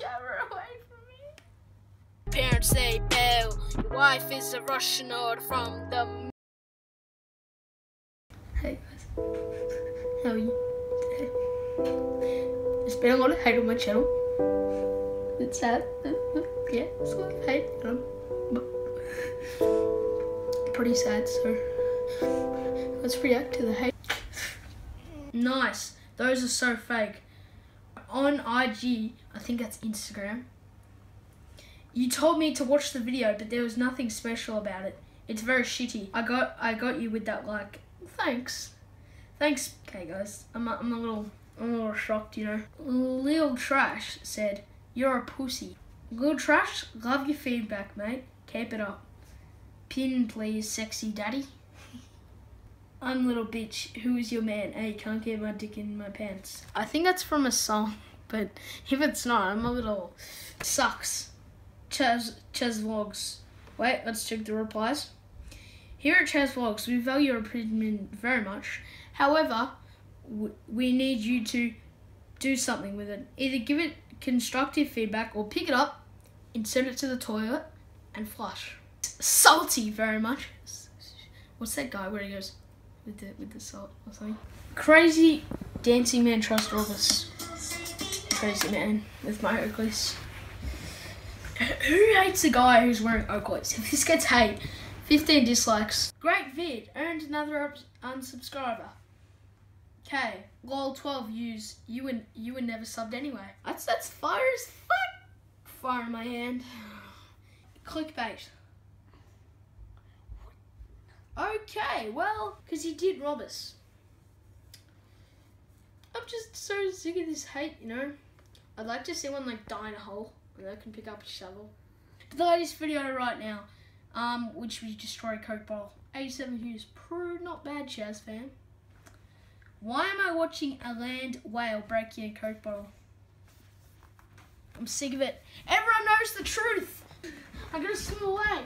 camera away from me. Parents say bail. Your wife is a Russian order from the... Hey guys, how are you today? There's been a lot of hate on my channel. It's sad. Yeah, it's a lot of hate. Pretty sad, so let's react to the hate. Nice. Those are so fake. On IG, I think that's Instagram. You told me to watch the video, but there was nothing special about it. It's very shitty. I got you with that like. Thanks. Okay, guys. I'm a little shocked, you know. Lil Trash said, "You're a pussy." Lil Trash, love your feedback, mate. Keep it up. Pin, please, sexy daddy. I'm little bitch. Who is your man? Hey, can't get my dick in my pants. I think that's from a song, but if it's not, I'm a little... Sucks. ChazVlogs. Wait, let's check the replies. Here at ChazVlogs, we value your opinion very much. However, we need you to do something with it. Either give it constructive feedback or pick it up, insert it to the toilet, and flush. Salty very much. What's that guy where he goes with the salt or something? Crazy dancing man trust August. Crazy man with my Oakleys. Who hates a guy who's wearing Oakleys? If this gets hate, 15 dislikes. Great vid, earned another unsubscriber. Okay, lol 12 views. You were never subbed anyway. That's fire as fuck. Fire in my hand. Clickbait. Okay, well, because he did rob us. I'm just so sick of this hate, you know. I'd like to see one like die in a hole and I can pick up a shovel. The latest video right now, which we destroy a Coke bottle. 87 views, not bad, Chaz fam. Why am I watching a land whale breaking a Coke bottle? I'm sick of it. Everyone knows the truth. I gotta swim away.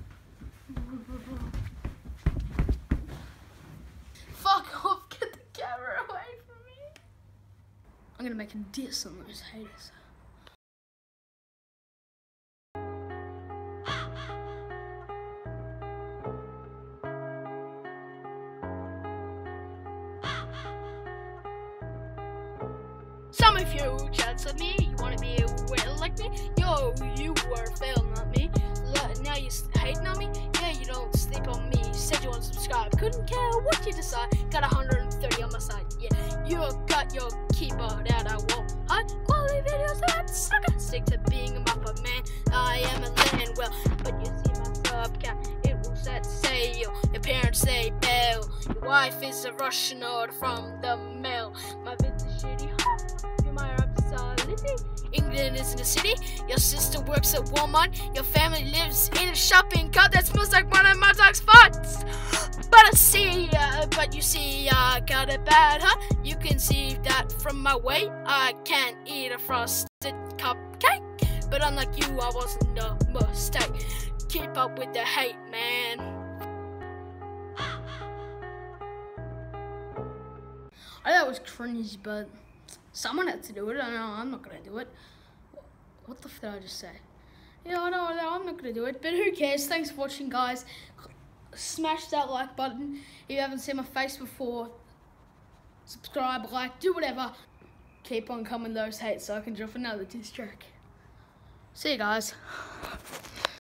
Fuck off, get the camera away from me. I'm gonna make a diss on those haters. Some of you chats at me, you wanna be a whale like me? Yo, you were a fail, not me. Now you hating on me? Yeah, you don't sleep on me. Said you want to subscribe, couldn't care what you decide. Got 130 on my side, yeah. You got your keyboard out, I won't hide. Quality videos that sucker. Stick to being a mopper man. I am a land well, but you see my sub count. It will set sail. Your parents say bail. Your wife is a Russian order from the mail. My vids are shitty. You're my absolutely. England isn't a city. Your sister works at Walmart. Your family lives in a shopping cart that smells like one of my dog's farts. But you see, I got it bad, huh? You can see that from my weight. I can't eat a frosted cupcake. But unlike you, I wasn't a mistake. Keep up with the hate, man. I thought it was cringe, but someone had to do it. I know I'm not gonna do it. What the f did I just say? Yeah, I know, I'm not gonna do it, but who cares? Thanks for watching, guys. Smash that like button if you haven't seen my face before. Subscribe, like, do whatever. Keep on coming those hates so I can drop another diss track. See you guys.